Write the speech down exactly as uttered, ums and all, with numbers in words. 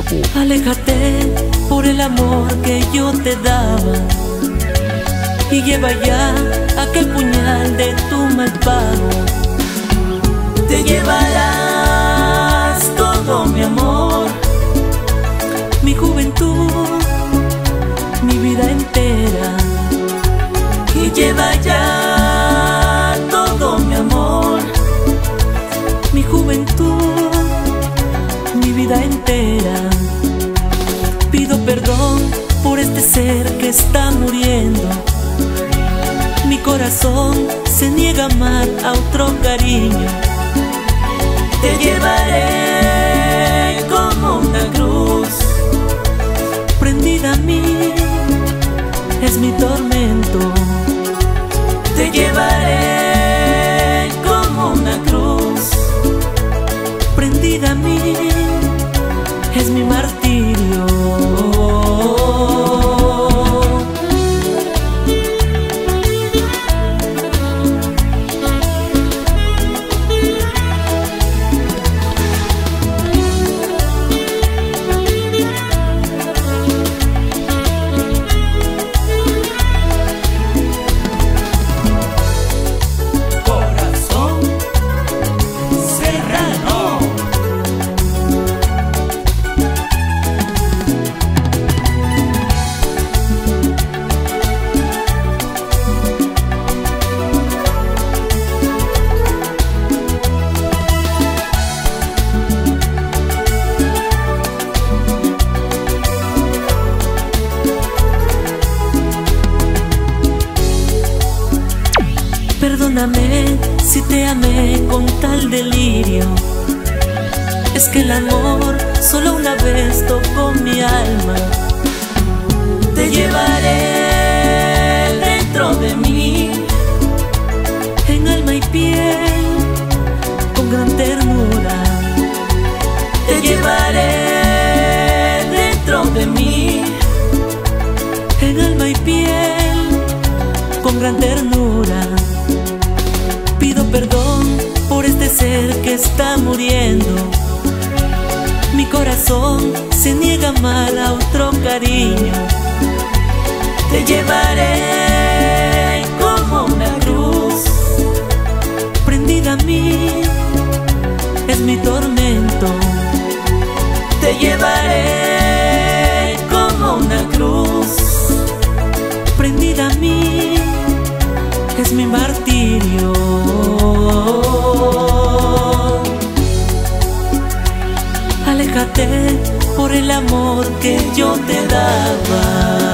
Aléjate por el amor que yo te daba y lleva ya aquel puñal de tu mal pago. Te llevarás todo mi amor, mi juventud, mi vida entera, y lleva ya todo mi amor, mi juventud, mi vida entera. Pido perdón por este ser que está muriendo. Mi corazón se niega a amar a otro cariño. Te llevaré como una cruz, prendida a mí, es mi tormento. Te llevaré como una cruz, prendida a mí, es mi martirio. Perdóname si te amé con tal delirio. Es que el amor solo una vez tocó mi alma. Te llevaré dentro de mí, en alma y piel, con gran ternura. Te llevaré dentro de mí, en alma y piel, con gran ternura. Pido perdón por este ser que está muriendo. Mi corazón se niega a amar a otro cariño. Te llevaré como una cruz, prendida a mí, es mi tormento. Te llevaré como una cruz, prendida a mí, es mi martirio. Aléjate por el amor que yo te daba.